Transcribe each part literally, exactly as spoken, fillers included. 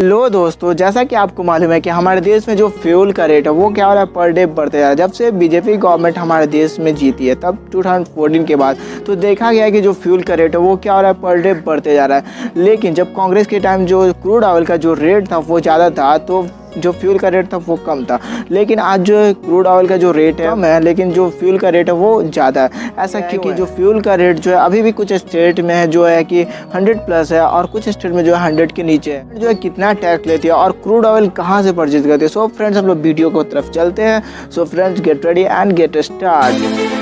लो दोस्तों, जैसा कि आपको मालूम है कि हमारे देश में जो फ्यूल का रेट है वो क्या हो रहा है, पर डे बढ़ते जा रहा है। जब से बीजेपी गवर्नमेंट हमारे देश में जीती है तब दो हज़ार चौदह के बाद तो देखा गया है कि जो फ्यूल का रेट है वो क्या हो रहा है, पर डे बढ़ते जा रहा है। लेकिन जब कांग्रेस के टाइम जो क्रूड ऑयल का जो रेट था वो ज़्यादा था तो जो फ्यूल का रेट था वो कम था। लेकिन आज जो क्रूड ऑयल का जो रेट है कम है, लेकिन जो फ्यूल का रेट है वो ज़्यादा है। ऐसा क्योंकि जो फ्यूल का रेट जो है अभी भी कुछ स्टेट में है जो है कि हंड्रेड प्लस है और कुछ स्टेट में जो है हंड्रेड के नीचे है। जो है कितना टैक्स लेती है और क्रूड ऑयल कहाँ से परचेज करती है। सो फ्रेंड्स, हम लोग वीडियो को तरफ चलते हैं। So friends, get ready and get start.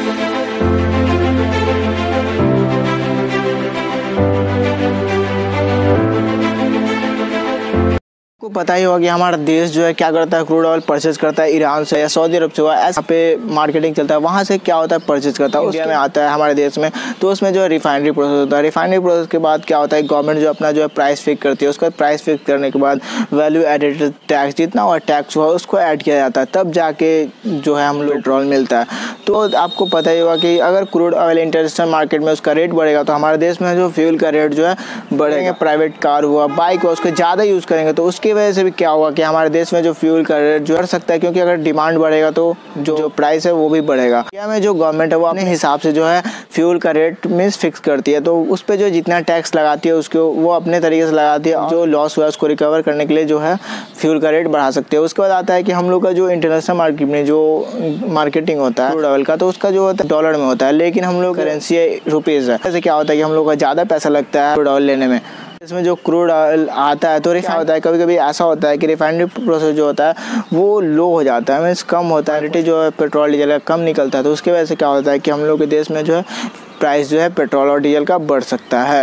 को पता ही होगा कि हमारा देश जो है क्या करता है, क्रूड ऑयल परचेज करता है ईरान से या सऊदी अरब से। ऐसा पे मार्केटिंग चलता है, वहाँ से क्या होता है परचेज करता है, इंडिया में आता है हमारे देश में। तो उसमें जो है रिफाइनरी प्रोसेस होता है। रिफाइनरी प्रोसेस के बाद क्या होता है, गवर्नमेंट जो अपना जो है प्राइस फिक्स करती है। उसका प्राइस फिक्स करने के बाद वैल्यू एडेड टैक्स जितना हुआ टैक्स हुआ उसको ऐड किया जाता है, तब जाके जो है हम लोग पेट्रोल मिलता है। तो आपको पता ही होगा कि अगर क्रूड ऑयल इंटरनेशनल मार्केट में उसका रेट बढ़ेगा तो हमारे देश में जो फ्यूल का रेट जो है बढ़ेगा। प्राइवेट कार हुआ, बाइक हुआ, उसको ज़्यादा यूज़ करेंगे तो उसकी वजह से भी क्या होगा कि हमारे देश में जो फ्यूल का रेट जो बढ़ सकता है, क्योंकि अगर डिमांड बढ़ेगा तो जो, जो प्राइस है वो भी बढ़ेगा। इंडिया में जो गवर्नमेंट है वो अपने हिसाब से जो है फ्यूल का रेट मीन्स फिक्स करती है। तो उस पर जो जितना टैक्स लगाती है उसको वो अपने तरीके से लगाती है। जो लॉस हुआ उसको रिकवर करने के लिए जो है फ्यूल का रेट बढ़ा सकते हैं। उसके बाद आता है कि हम लोग का जो इंटरनेशनल मार्केट में जो मार्केटिंग होता है क्रूड ऑयल का, तो उसका जो होता है डॉलर में होता है, लेकिन हम लोग करेंसी रुपीज़ है। ऐसे क्या होता है कि हम लोग का ज़्यादा पैसा लगता है क्रूड ऑयल लेने में। इसमें जो क्रूड ऑयल आता है तो रिफाइन होता है, कभी कभी ऐसा होता है कि रिफाइनरी प्रोसेस जो होता है वो लो हो जाता है, मीन्स कम होता है, रेट जो है पेट्रोल डीजल का कम निकलता है। तो उसकी वजह से क्या होता है कि हम लोग के देश में जो है प्राइस जो है पेट्रोल और डीजल का बढ़ सकता है।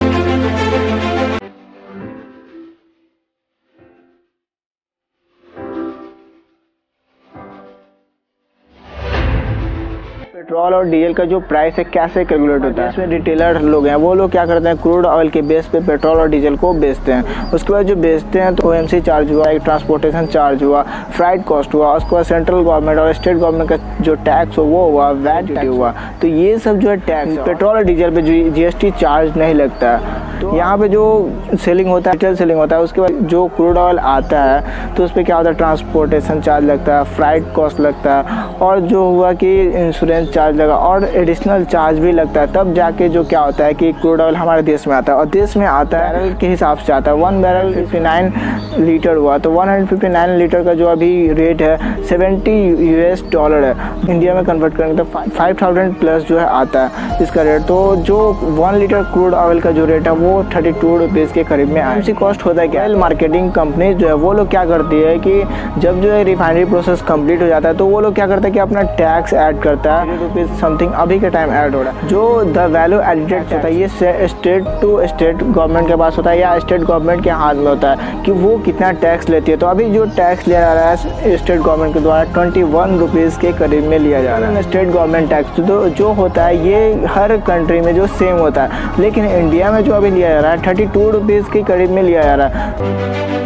पेट्रोल और डीजल का जो प्राइस है कैसे कैलकुलेट होता है, इसमें रिटेलर लोग हैं वो लोग क्या करते हैं, क्रूड ऑयल के बेस पे पेट्रोल और डीजल को बेचते हैं। उसके बाद जो बेचते हैं तो ओएमसी चार्ज हुआ, एक ट्रांसपोर्टेशन चार्ज हुआ, फ्राइट कॉस्ट हुआ, उसके बाद सेंट्रल गवर्नमेंट और स्टेट गवर्नमेंट का जो टैक्स हो वो हुआ, वैट हुआ। तो ये सब जो है टैक्स, पेट्रोल और डीजल पे जीएसटी चार्ज नहीं लगता है। तो यहाँ पे जो सेलिंग होता है, रिटेल सेलिंग होता है, उसके बाद जो क्रूड ऑयल आता है तो उस पर क्या होता है, ट्रांसपोर्टेशन चार्ज लगता है, फ्राइट कॉस्ट लगता है, और जो हुआ कि इंश्योरेंस चार्ज लगा और एडिशनल चार्ज भी लगता है। तब जाके जो क्या होता है कि क्रूड ऑयल हमारे देश में आता है। और देश में आता है बैरल के हिसाब से आता है। वन बैरल उनसठ लीटर हुआ तो एक सौ उनसठ लीटर का जो अभी रेट है सत्तर यूएस डॉलर है। इंडिया में कन्वर्ट करेंगे तो पाँच हज़ार प्लस जो है आता है इसका रेट। तो जो वन लीटर क्रूड ऑयल का जो रेट है वो थर्टी टू रुपीज़ के करीब में आया। कॉस्ट होता है क्या, ऑयल मार्केटिंग कंपनी जो है वो लोग क्या करती है कि जब जो है रिफाइनरी प्रोसेस कंप्लीट हो जाता है तो वो लोग क्या करता है कि अपना टैक्स ऐड करता है, रुपीज़ समथिंग अभी के टाइम ऐड हो रहा है। जो द वैल्यू एडिटेड होता है ये स्टेट टू स्टेट गवर्नमेंट के पास होता है या स्टेट गवर्नमेंट के हाथ में होता है कि वो कितना टैक्स लेती है। तो अभी जो टैक्स लिया जा रहा है स्टेट गवर्नमेंट के द्वारा ट्वेंटी वन रुपीज़ के करीब में लिया जा रहा है स्टेट गवर्नमेंट टैक्स। तो जो होता है ये हर कंट्री में जो सेम होता है, लेकिन इंडिया में जो अभी लिया जा रहा है थर्टी टू रुपीज़ के करीब में लिया जा रहा है।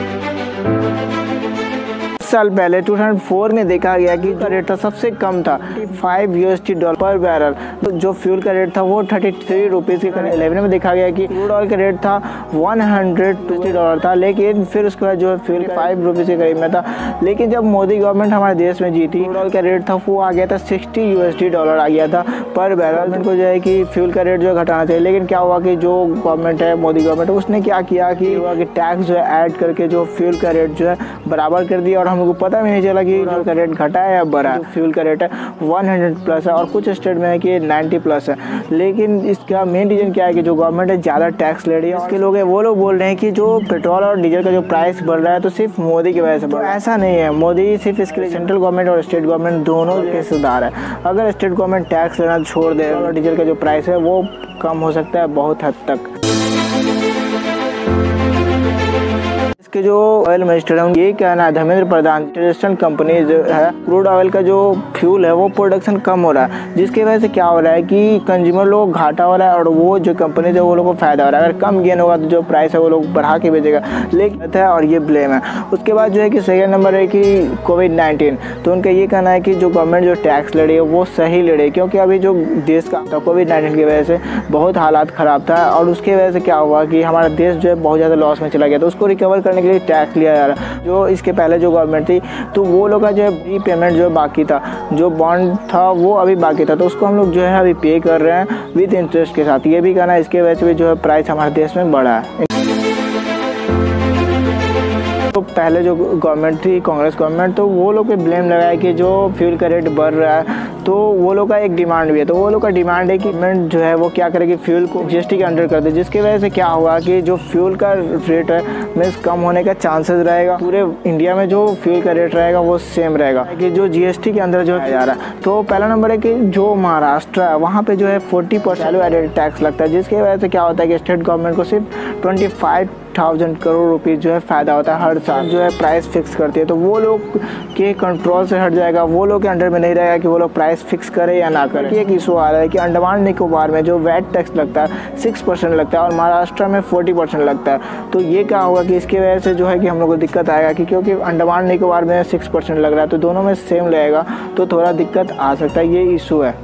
साल पहले दो हज़ार चार में देखा गया कि का रेट था सबसे कम था five USD dollar per barrel. तो जो फ्यूल का रेट था वो थर्टी थ्री रुपीज़ के करीब। इलेवन में देखा गया कि क्रूड ऑयल का रेट था वन हंड्रेड ट्वेंटी डॉलर था, लेकिन फिर उसके बाद जो है फ्यूल फाइव रुपीज़ के करीब में था। लेकिन जब मोदी गवर्नमेंट हमारे देश में जीती, क्रूड ऑयल का रेट था वो आ गया था सिक्सटी यूएसडी डॉलर आ गया था पर बैरल। उनको जो है कि फ्यूल का रेट जो है घटाना चाहिए, लेकिन क्या हुआ कि जो गवर्नमेंट है मोदी गवर्नमेंट उसने क्या किया कि हुआ कि टैक्स जो है ऐड करके जो फ्यूल का रेट जो है बराबर कर दिया। और हमको पता भी नहीं चला कि फ्यूल का रेट घटा है या बढ़ा है। फ्यूल का रेट है सौ प्लस है और कुछ स्टेट में है कि नब्बे प्लस है। लेकिन इसका मेन रीजन क्या है कि जो गवर्नमेंट है ज़्यादा टैक्स ले रही है। इसके लोग है वो लोग बोल रहे हैं कि जो पेट्रोल और डीजल का जो प्राइस बढ़ रहा है तो सिर्फ मोदी की वजह से बढ़ रहा है। ऐसा नहीं है, मोदी सिर्फ इसके लिए सेंट्रल गवर्नमेंट और स्टेट गवर्नमेंट दोनों के सुधार है। अगर स्टेट गवर्नमेंट टैक्स लेना छोड़ दे और डीजल का जो प्राइस है वो कम हो सकता है बहुत हद तक। इसके जो ऑयल मिनिस्टर है ये कहना है धर्मेंद्र प्रधान, इंटरनेशनल कंपनी जो है क्रूड ऑयल का जो फ्यूल है वो प्रोडक्शन कम हो रहा है, जिसकी वजह से क्या हो रहा है कि कंज्यूमर लोग घाटा हो रहा है और वो जो कंपनी है वो लोग को फायदा हो रहा है। अगर कम गेन होगा तो जो प्राइस है वो लोग बढ़ा के बेचेगा, लेकिन है और ये ब्लेम है। उसके बाद जो है कि सेकेंड नंबर है कि कोविड नाइन्टीन। तो उनका ये कहना है कि जो गवर्नमेंट जो टैक्स ले रही है वो सही ले रही है, क्योंकि अभी जो देश का था कोविड नाइन्टीन की वजह से बहुत हालात ख़राब था और उसकी वजह से क्या हुआ कि हमारा देश जो है बहुत ज़्यादा लॉस में चला गया। तो उसको रिकवर करने के लिए टैक्स लिया जा रहा है। जो इसके पहले जो गवर्नमेंट थी तो वो लोग का जो है पेमेंट जो बाकी था, जो बॉन्ड था वो अभी बाकी था, तो उसको हम लोग जो है अभी पे कर रहे हैं विद इंटरेस्ट के साथ। ये भी करना, इसके वजह से भी जो है प्राइस हमारे देश में बढ़ा है। तो पहले जो गवर्नमेंट थी कांग्रेस गवर्नमेंट, तो वो लोग पे ब्लेम लगाया कि जो फ्यूल का रेट बढ़ रहा है, तो वो लोग का एक डिमांड भी है, तो वो लोग का डिमांड है कि गवर्नमेंट जो है वो क्या करेगी, फ्यूल को जीएसटी के अंडर कर दे, जिसकी वजह से क्या हुआ कि जो फ्यूल का रेट है मीन्स कम होने का चांसेस रहेगा। पूरे इंडिया में जो फ्यूल का रेट रहेगा वो सेम रहेगा कि जो जीएसटी के अंदर जो जा रहा है। तो पहला नंबर है कि जो महाराष्ट्र है वहाँ पे जो है forty percent value added tax लगता है, जिसकी वजह से क्या होता है कि स्टेट गवर्नमेंट को सिर्फ twenty five thousand crore rupees जो है फ़ायदा होता है हर साल। जो है प्राइस फिक्स करती है, तो वो लोग के कंट्रोल से हट जाएगा, वो लोग के अंडर में नहीं रहेगा कि वो लोग प्राइस फिक्स करे या ना करे। एक इशू आ रहा है कि अंडमान निकोबार में जो वैट टैक्स लगता है सिक्स परसेंट लगता है और महाराष्ट्र में फोर्टी परसेंट लगता है। तो ये क्या होगा कि इसकी वजह से जो है कि हम लोग को दिक्कत आएगा कि क्योंकि अंडमान निकोबार में सिक्स परसेंट लग रहा है तो दोनों में सेम लगेगा, तो थोड़ा दिक्कत आ सकता है, ये इशू है।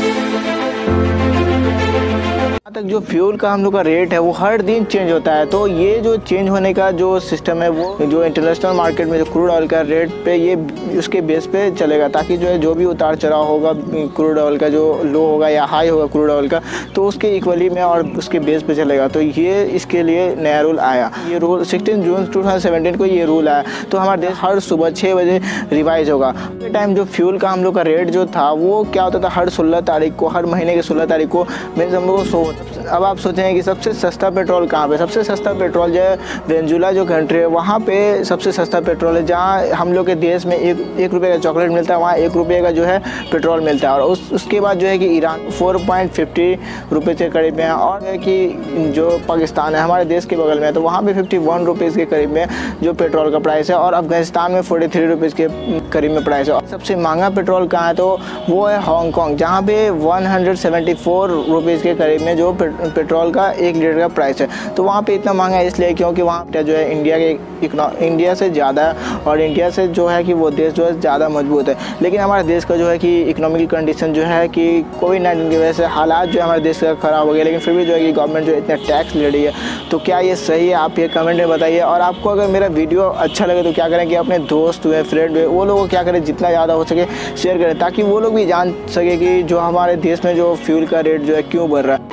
तक जो फ्यूल का हम लोग का रेट है वो हर दिन चेंज होता है, तो ये जो चेंज होने का जो सिस्टम है वो जो इंटरनेशनल मार्केट में जो क्रूड ऑयल का रेट पे ये उसके बेस पे चलेगा, ताकि जो है जो भी उतार चढ़ाव होगा क्रूड ऑयल का, जो लो होगा या हाई होगा क्रूड ऑयल का, तो उसके इक्वली में और उसके बेस पे चलेगा। तो ये इसके लिए नया रूल आया, ये rule sixteen June two thousand seventeen को ये रूल आया। तो हमारे देश हर सुबह छः बजे रिवाइज होगा। टाइम जो फ्यूल का हम लोग का रेट जो था वो क्या होता था, हर सोलह तारीख को, हर महीने के सोलह तारीख को मीन्स हम लोग को सो। अब आप सोचेंगे कि सबसे सस्ता पेट्रोल कहाँ पे, सबसे सस्ता पेट्रोल जो है वेनेजुएला जो कंट्री है वहाँ पे सबसे सस्ता पेट्रोल है, जहाँ हम लोग के देश में एक एक रुपये का चॉकलेट मिलता है वहाँ एक रुपये का जो है पेट्रोल मिलता है। और उस उसके बाद जो है कि ईरान फोर पॉइंट फिफ्टी रुपये के करीब में है, और है कि जो पाकिस्तान है हमारे देश के बगल में है तो वहाँ पे फिफ्टी वन रुपीज़ के करीब में जो पेट्रोल का प्राइस है, और अफगानिस्तान में फोर्टी थ्री रुपीज़ के करीब में प्राइस है। और सबसे महंगा पेट्रोल कहाँ है तो वो है हांगकॉन्ग, जहाँ पे one hundred seventy four rupees के करीब में जो पेट्रोल का एक लीटर का प्राइस है। तो वहाँ पे इतना महंगा है इसलिए क्योंकि वहाँ पे जो है इंडिया के इंडिया से ज़्यादा है, और इंडिया से जो है कि वो देश जो है ज़्यादा मजबूत है। लेकिन हमारे देश का जो है कि इकोनॉमिकल कंडीशन जो है कि कोविड नाइन्टीन की वजह से हालात जो है हमारे देश का ख़राब हो गया, लेकिन फिर भी जो है कि गवर्नमेंट जो इतना टैक्स ले रही है, तो क्या ये सही है? आप ये कमेंट में बताइए। और आपको अगर मेरा वीडियो अच्छा लगे तो क्या करें कि अपने दोस्त हुए, फ्रेंड हुए, वो लोगों को क्या करें जितना ज़्यादा हो सके शेयर करें, ताकि वो लोग भी जान सके कि जो हमारे देश में जो फ्यूल का रेट जो है क्यों बढ़ रहा है।